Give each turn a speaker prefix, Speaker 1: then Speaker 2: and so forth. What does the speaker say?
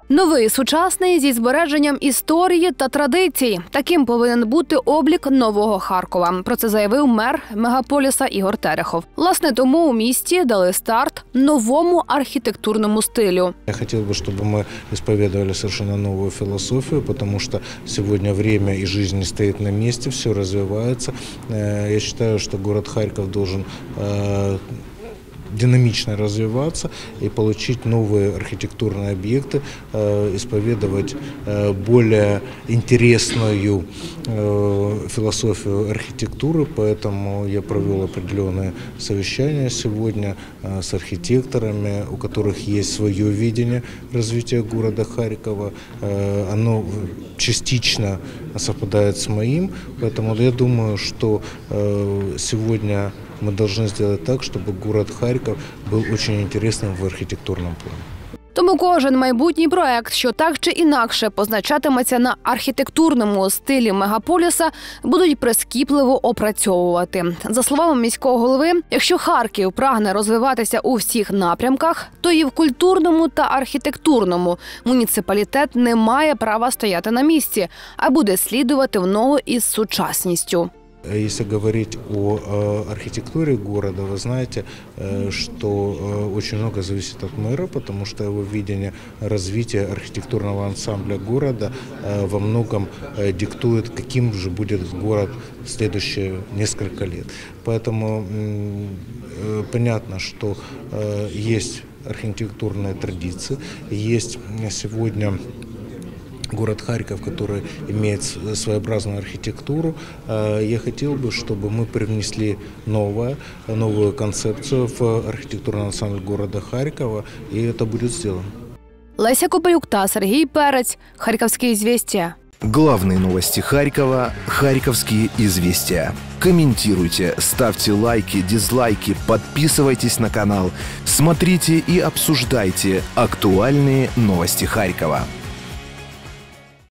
Speaker 1: Новий, сучасний, зі збереженням історії та традицій. Таким повинен бути облік нового Харкова. Про це заявив мер мегаполіса Ігор Терехов. Власне, тому у місті дали старт новому архітектурному стилю.
Speaker 2: Я хотел бы, чтобы мы исповедовали совершенно новую философию, потому что сегодня время и жизнь не стоит на месте, все развивается. Я считаю, что город Харьков должен динамично развиваться и получить новые архитектурные объекты, исповедовать более интересную философию архитектуры. Поэтому я провел определенные совещания сегодня с архитекторами, у которых есть свое видение развития города Харькова. Оно частично совпадает с моим, поэтому я думаю, что сегодня мы должны сделать так, чтобы город Харьков был очень интересным в архітектурному плані.
Speaker 1: Тому кожен майбутній проект, що так чи інакше позначатиметься на архітектурному стилі мегаполіса, будуть прискіпливо опрацьовувати. За словами міського голови, якщо Харків прагне розвиватися у всіх напрямках, то і в культурному та архітектурному муніципалітет не має права стояти на місці, а буде слідувати в ногу із сучасністю.
Speaker 2: Если говорить о архитектуре города, вы знаете, что очень много зависит от мэра, потому что его видение развития архитектурного ансамбля города во многом диктует, каким же будет город в следующие несколько лет. Поэтому понятно, что есть архитектурные традиции, есть сегодня город Харьков, который имеет своеобразную архитектуру. Я хотел бы, чтобы мы привнесли новую концепцию в архитектурный ансамбль города Харькова, и это будет сделано.
Speaker 1: Леся Копелюк та Сергій Перець. Харьковские известия.
Speaker 3: Главные новости Харькова. Харьковские известия. Комментируйте, ставьте лайки, дизлайки, подписывайтесь на канал. Смотрите и обсуждайте актуальные новости Харькова.